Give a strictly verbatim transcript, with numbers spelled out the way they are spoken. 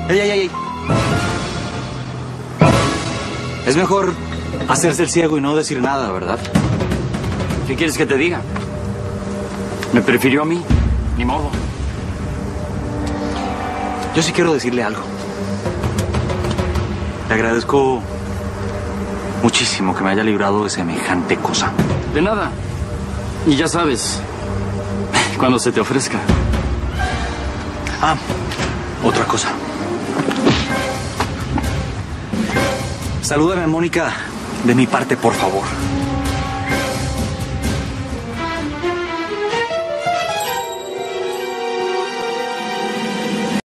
¡Ey, ey, ey! Es mejor hacerse el ciego y no decir nada, ¿verdad? ¿Qué quieres que te diga? Me prefirió a mí. Ni modo. Yo sí quiero decirle algo. Le agradezco muchísimo que me haya librado de semejante cosa. De nada. Y ya sabes, cuando se te ofrezca. Ah, otra cosa. Salúdame a Mónica de mi parte, por favor.